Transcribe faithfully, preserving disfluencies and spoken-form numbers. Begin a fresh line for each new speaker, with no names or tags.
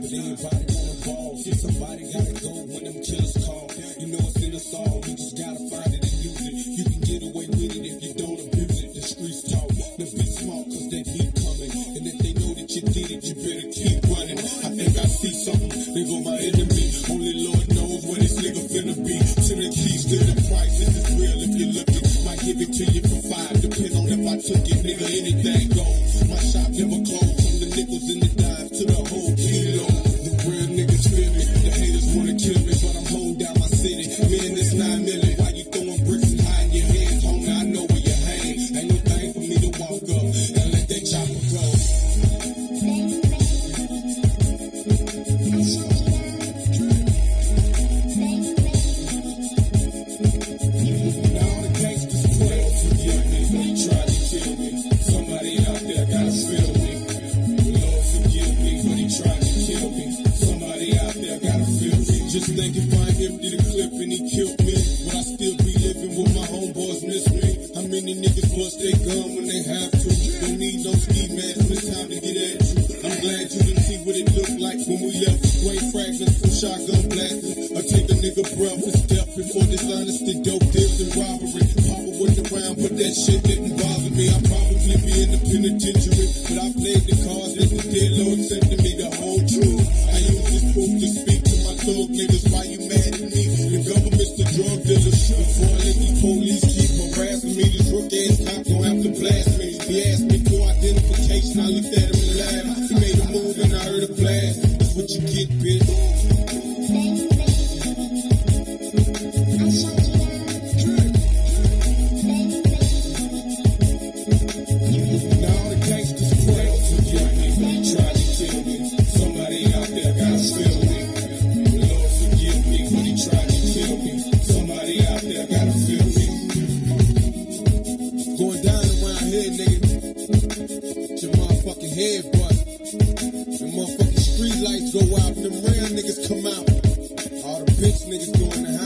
but anybody wanna ball. See, somebody gotta go when them killers call. You know it's in us all, you just gotta find it and use it. You can get away with it if you don't abuse it. The streets talk, the be smart cause that heat coming. And if they know that you did it, you better keep running. I think I see something, they go my enemy. Only Lord knows what this nigga finna be. To the keys to the price, this is real if you're looking. Might give it to you for five, depend on if I took it, nigga, anything goes. My shop never closed, from the nickels and the dimes to the whole kilo. The real niggas feel me, the haters wanna kill me, but I'm holding down my city. Man, this nine million, why you throwing bricks and hiding your hands, homie? I know where you hang. Ain't no thing for me to walk up and let that chopper go. Just think if I empty the clip and he killed me, would I still be living with my homeboys miss me? How many niggas bust they gun when they have to? Don't need no ski mask when it's time to get at you. I'm glad you didn't see what it looked like when we left. Great fragments from shotgun blasting. I take a nigga breath and step before dishonesty, dope deals and robbery. Papa went around, but that shit didn't bother me. I'd probably be in the penitentiary, but I played the cards that the dead Lord sent to me, the whole truth. I use this proof to speak to my thug niggas. Why you mad at me? The government's the drug dealer. Before I let these police keep harassing me, this rook ass cop gon' have to blast me. He asked me for identification, I looked at him and laughed. He made a move and I heard a blast. That's what you get, bitch. Head, but the motherfucking street lights go out and them real niggas come out. All the bitch niggas go in the house.